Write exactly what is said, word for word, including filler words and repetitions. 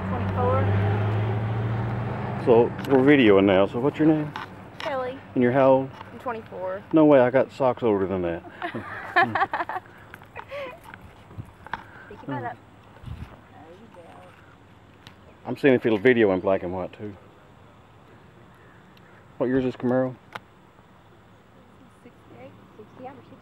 twenty-four. So we're videoing now. So what's your name? Kelly. And you're how old? I'm twenty-four. No way, I got socks older than that. Pick your butt up. I'm seeing if it'll video in black and white too. What year is this Camaro? sixty-eight, sixty-eight.